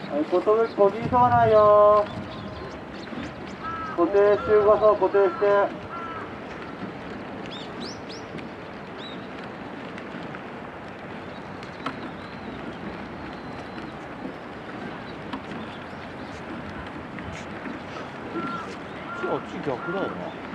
はい、こじ急がないよ。固定集合そう、固定して。 あっち逆だよな。